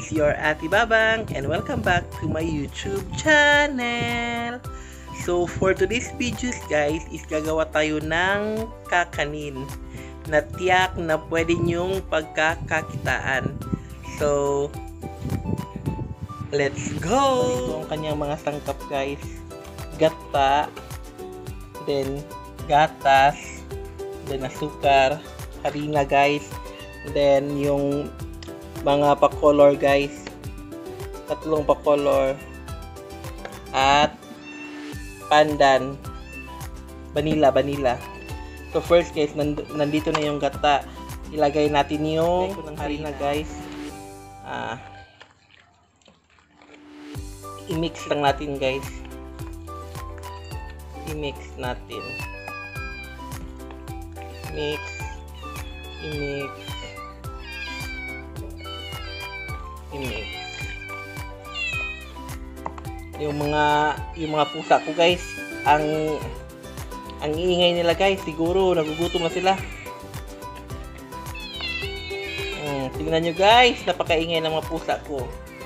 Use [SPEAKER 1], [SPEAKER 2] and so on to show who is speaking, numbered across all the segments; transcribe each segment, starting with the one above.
[SPEAKER 1] is your Ate Babang and welcome back to my YouTube channel. So for today's videos guys is gagawa tayo ng kakanin na tiyak na pwede nyong pagkakakitaan. So let's go! Ito ang kanyang mga sangkap guys. Gata, then gatas, then asukar, harina guys, then yung mga pa-color guys, tatlong pa-color, at pandan, vanilla. So first guys, nandito na yung gata. Ilagay natin yung harina guys. I-mix lang natin guys. I-mix natin. I-mix. Yung mga pusa ko guys, ang iingay nila guys, siguro nagugutom na sila. Tingnan nyo guys, napakaingay ng mga pusa ko.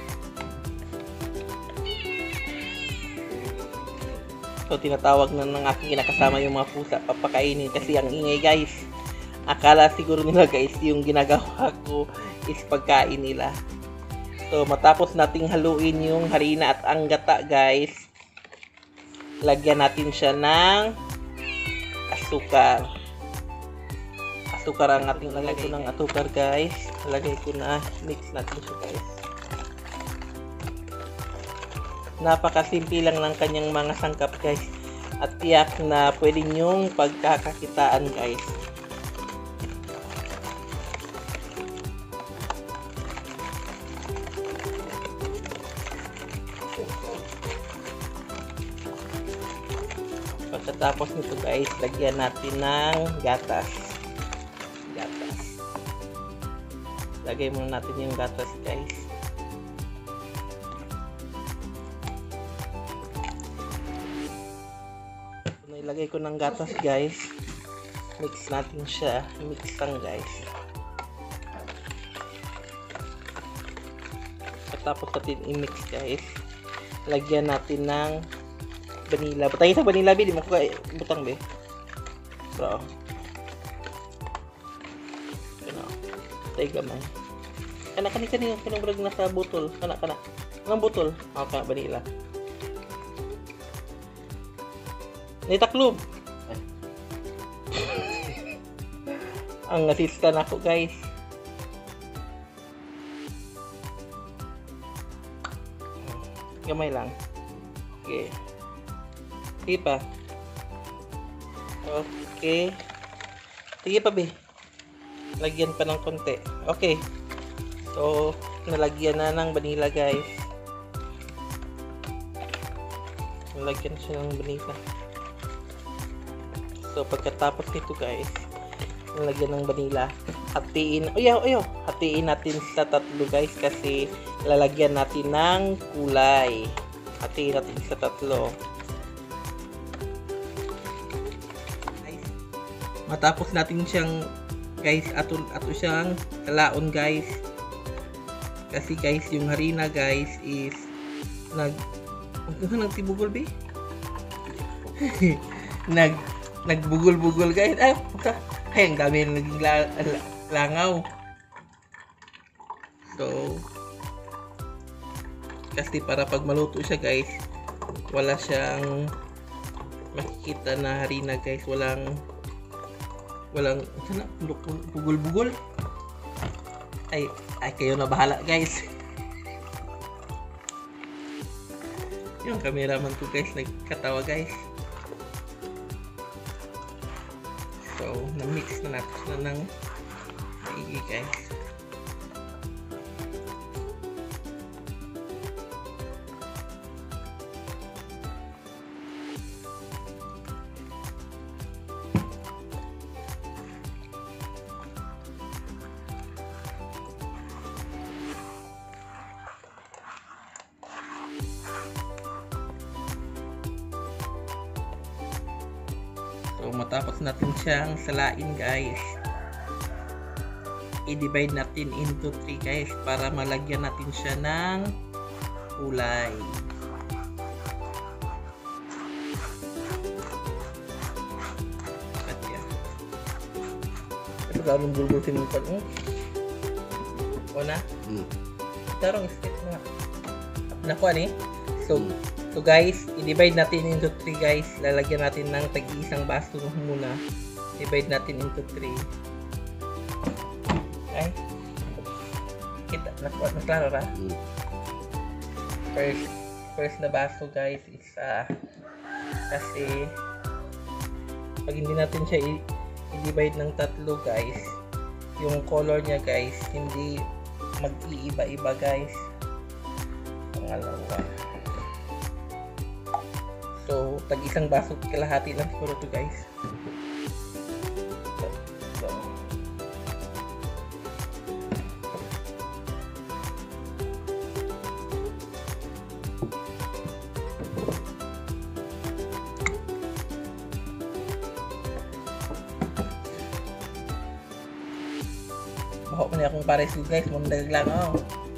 [SPEAKER 1] So tinatawag na ng aking kinakasama yung mga pusa papakainin kasi ang ingay guys. Akala siguro nila guys yung ginagawa ko is pagkain nila. So matapos nating haluin yung harina at ang gata guys, lagyan natin siya ng asukar. Asukar ang ating lagay ko ng asukar guys. Lagay ko na, mix natin siya guys. Napakasimple lang ng kanyang mga sangkap guys. At tiyak na pwede nyong pagkakakitaan guys. Pagkatapos nito guys, lagyan natin ng gatas. Lagay muna natin yung gatas guys. Ilagay ko ng gatas guys. Mix natin siya. Mix lang guys. Pagkatapos natin i-mix guys, lagyan natin ng vanilla. Butangin sa vanilla be, di mo ko butang be. So, ano, tay gamay. Kana brag nasa botol. Kana. Ang botol. Okay, vanilla. Nitaklob. Ang assistant ako guys. Gamay lang. Okay. Sige pa. Okay. Sige pa be. Lagyan pa ng konti. Okay. So, nalagyan na ng vanilla guys. Nalagyan siya ng vanilla. So, pagkatapos nito guys, nalagyan ng vanilla. Hatiin. Hatiin natin sa tatlo guys kasi lalagyan natin ng kulay. Hatiin natin sa tatlo. Matapos natin siyang guys, ato siyang kalaon guys. Kasi guys, yung harina guys is nagtibugol be? Nagbugol guys. Ay, ang dami naging langaw. So, kasi para pag maluto siya guys, wala siyang makikita na harina guys. Walang bugol. Ay kayo na bahala guys. Yung cameraman ko guys nagkatawa guys. So na-mix na natin na ng maigi guys. So matapos natin siyang salain guys, i-divide natin into 3 guys para malagyan natin siya ng kulay. Ito galong bulbul sinukan mo. O na? Tarong step na. Nakuha ni? So guys, i-divide natin into 3 guys. Lalagyan natin ng tag-iisang baso muna. Divide natin into 3. Ay. Kita, nakuha na klaro ra? First na baso guys is kasi pag hindi natin siya i-divide ng 3 guys, yung color niya guys hindi mag-iiba-iba guys. Pangalawa, so tag-isang baso kalahati lang siguro to guys. Baho pa niya akong pares guys, mundag lang oh.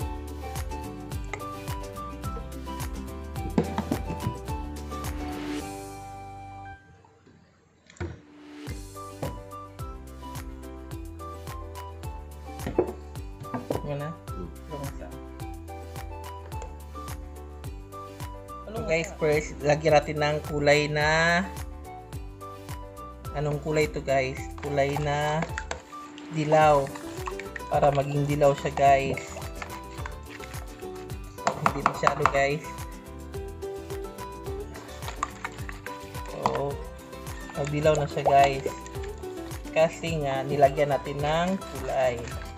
[SPEAKER 1] Mana? So guys, first lagyan natin ng kulay na anong kulay to guys? Kulay na dilaw. Para maging dilaw siya guys. Hindi masyado guys. So magdilaw na siya guys. Kasi nga nilagyan natin ng kulay.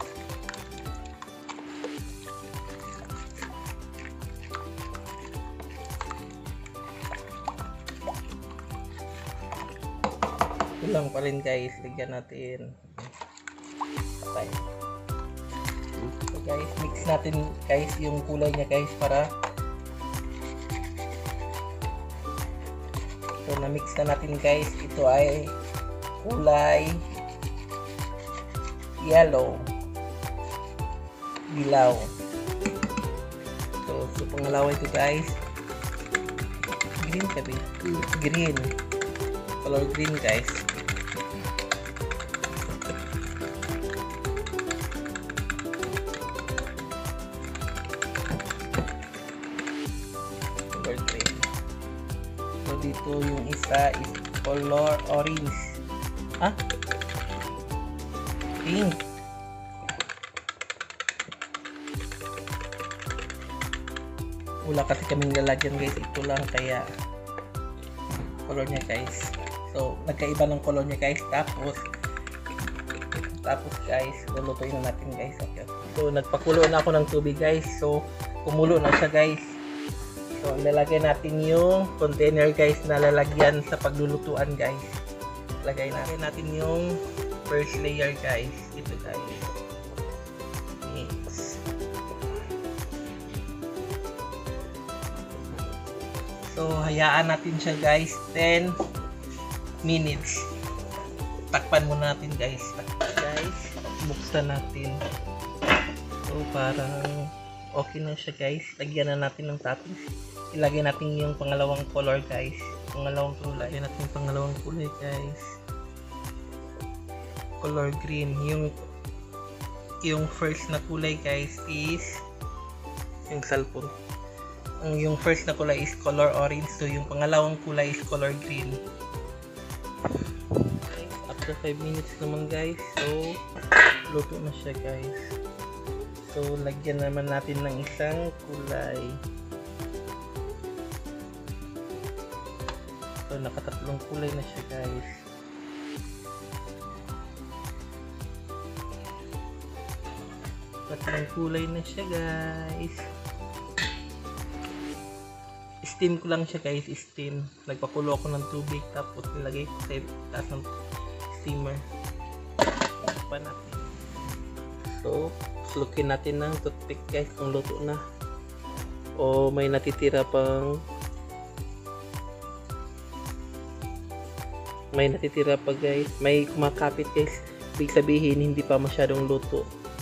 [SPEAKER 1] Kulang pa rin guys. Lagyan natin. Patay. So guys, mix natin guys yung kulay niya guys para so na mix na natin guys. Ito ay kulay yellow, dilaw. So pangalawa ito guys, green sabi, green, color green guys. So dito yung isa is color orange. Ha? Pink. Wala kasi kaming lalagyan guys. Ito lang kaya color niya guys. So nagkaiba ng color niya guys. Tapos guys, lulutuin na natin guys. Okay. So nagpakulo na ako ng tubig guys. So kumulo na siya guys. So, ilalagay natin yung container guys na lalagyan sa paglulutuan guys. Lagay natin yung first layer guys. Ito guys. Mix. So, hayaan natin siya guys. 10 minutes. Takpan muna natin guys. Guys, buksan natin. So, parang okay na siya guys. Lagyan na natin ng toppings. Ilagay natin yung pangalawang color guys. Pangalawang kulay. Ilagay natin yung pangalawang kulay guys. Color green. Yung first na kulay guys is yung cellphone. Yung first na kulay is color orange. So yung pangalawang kulay is color green. After 5 minutes naman guys. So luto na siya guys. So lagyan naman natin ng isang kulay. So nakatatlong kulay na siya guys. Tatlong kulay na siya guys. Steam ko lang siya guys, steam. Nagpakulo ako ng tubig tapos nilagay ko sa taas ng steamer. Pa natin. So slukin natin ng toothpick guys kung luto na. O may natitira pang may natitira pa guys, may kumakapit guys, ibig sabihin hindi pa masyadong luto.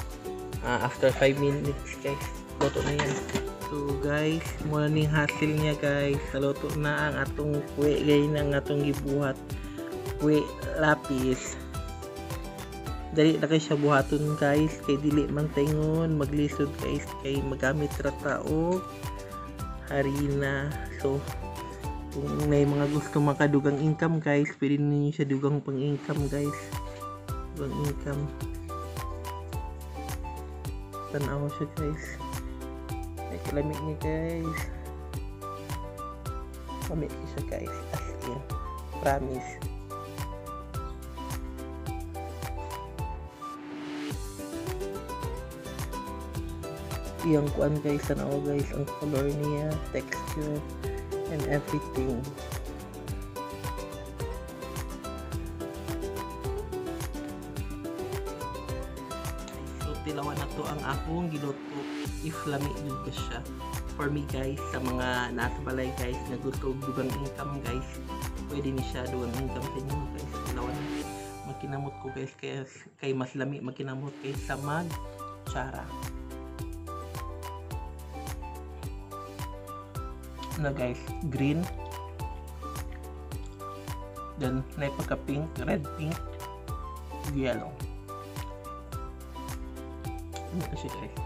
[SPEAKER 1] After 5 minutes guys, luto na yan. So guys, muna ning hasil niya guys. Luto na ang atong kue gay ng atong gibuhat. Kue lapis. Dali na kayo siya buhaton guys. Kay dili man tingon maglisod guys. Kay magamit rata o harina. So kung may mga gusto makadugang income guys, pwede ninyo siya dugang pang income guys. Dugang income. Tanaw siya guys. Ay kalamig niya guys. Lamig siya guys. As in. Promise. Iyang kuan guys. Tanaw guys. Ang color niya. Texture. And everything. So tilawan na to ang akong giluto if lami din ba siya. For me guys, sa mga nasa balay guys na gusto dugang income guys, pwede ni siya dugang income sa inyo guys. Tilawan na. Magkinamot ko guys kay mas lami magkinamot kay sa mag-tsara. Na guys, green, then may pagka pink, red, pink, yellow. Ano ito siya guys?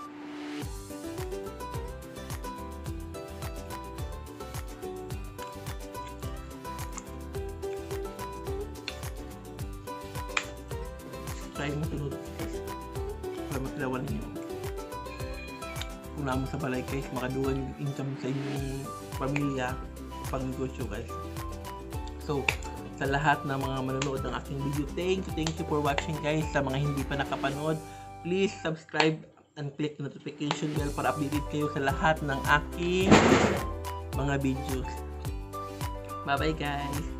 [SPEAKER 1] Try mo tunod guys para matilawan ninyo. Kung naman sa balay guys, makadugan yung income sa inyong pamilya pang negosyo guys. So sa lahat ng mga manonood ng aking video, thank you for watching guys. Sa mga hindi pa nakapanood, please subscribe and click the notification bell para updated kayo sa lahat ng aking mga videos. Bye bye guys.